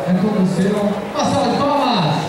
É com o seu. Uma salva de palmas!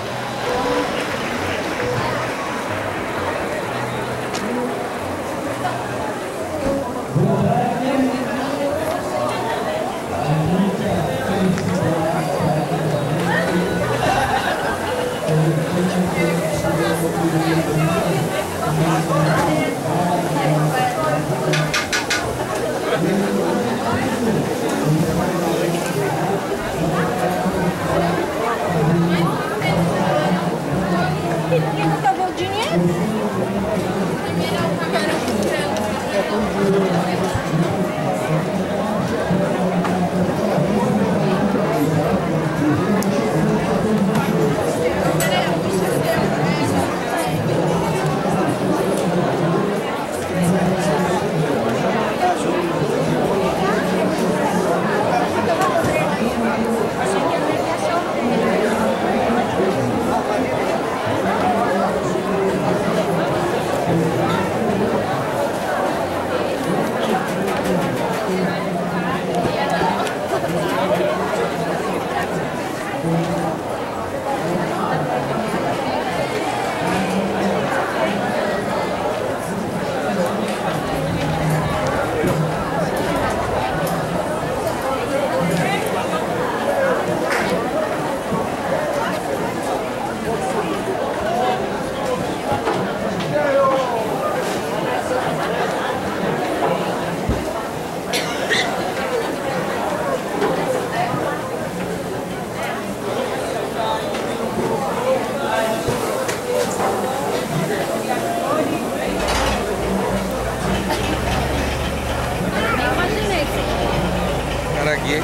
Aqui.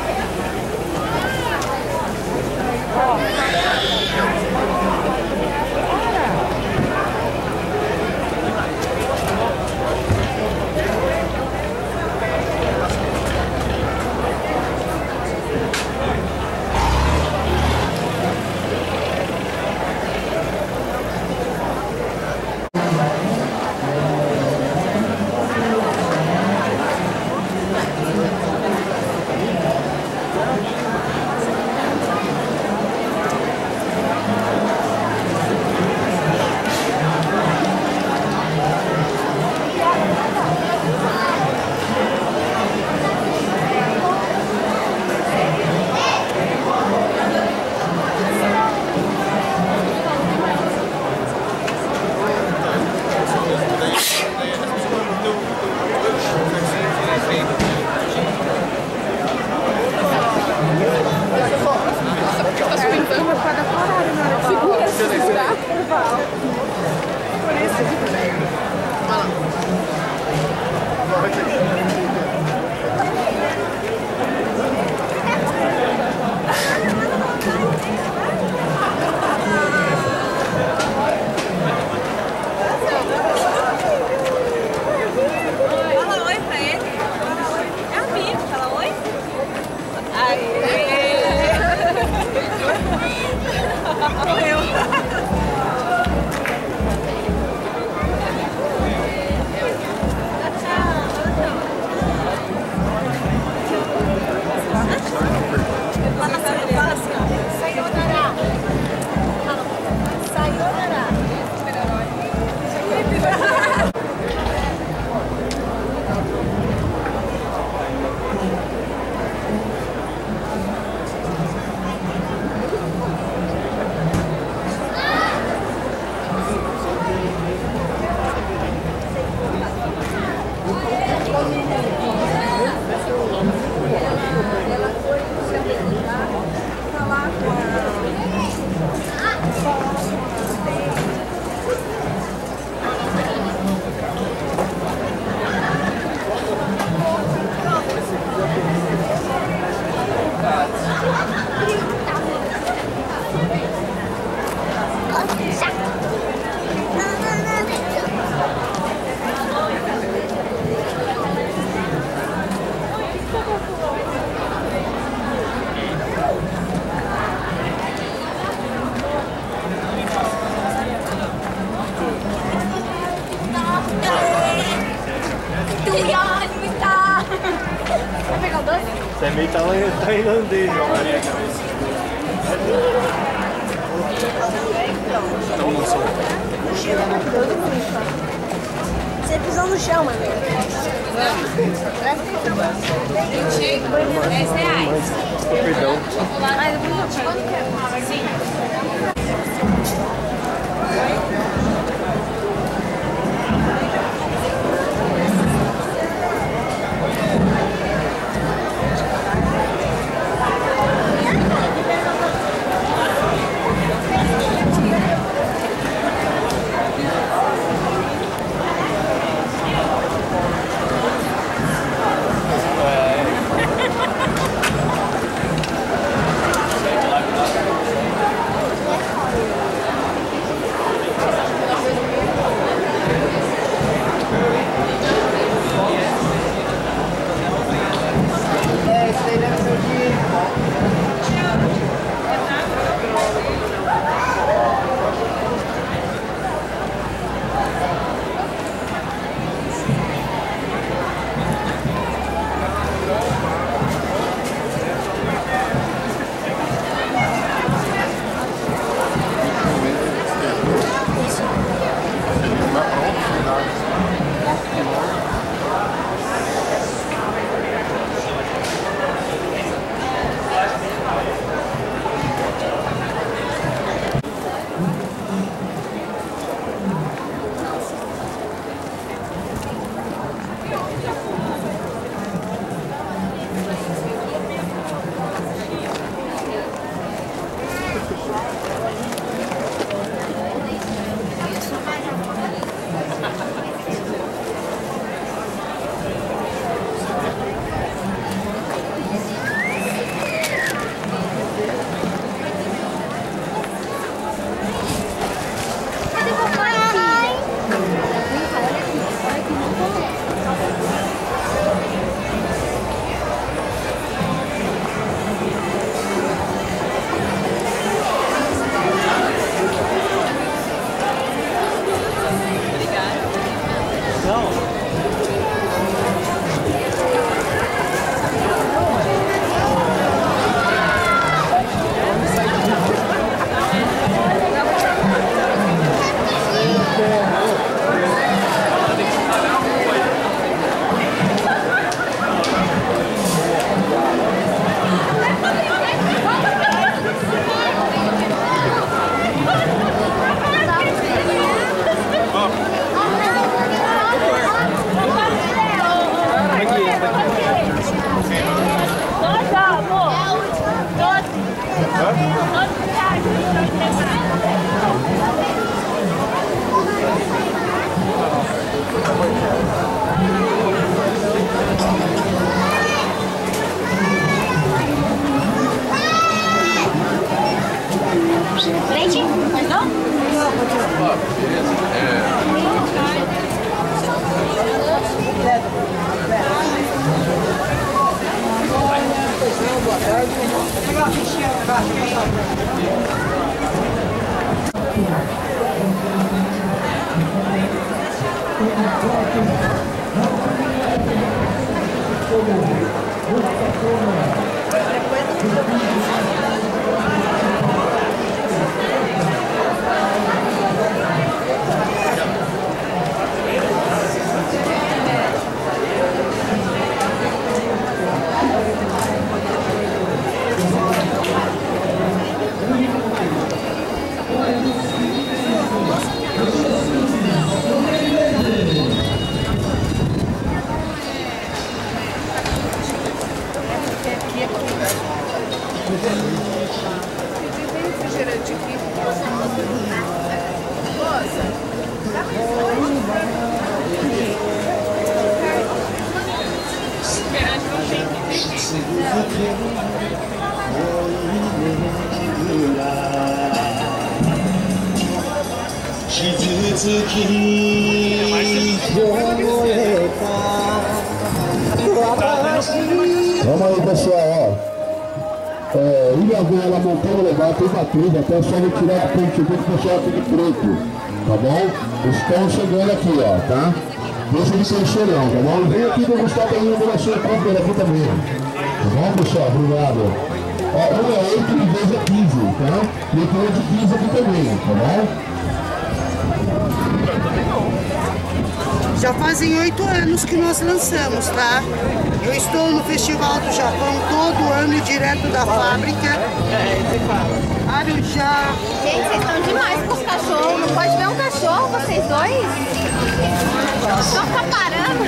Tailandês, Maria. Você pisou no chão, mano. R$10. Perdão. Ai, depois eu te quero. Sim. Leite? Mas não? Boa tarde. Pega uma fichinha refrigerante aqui. Nossa, Vamos aí, pessoal, ó. Ilha Vela, Montanha Legal, tem uma trilha, até só retirar do ponto de vista, pessoal, tudo preto, tá bom? Estão chegando aqui, ó, tá? Deixa de ser chorão, tá bom? Vem aqui degustar também uma relação própria aqui também. Tá bom, pessoal? Obrigado. Ó, um é 8 e 2 é 15, tá? E eu tenho de 15 aqui também, tá bom? Já fazem 8 anos que nós lançamos, tá? Eu estou no Festival do Japão todo ano, direto da fábrica. Arujá. Gente, vocês estão demais com os cachorros. Não pode ver um cachorro, vocês dois? Só ficar parando.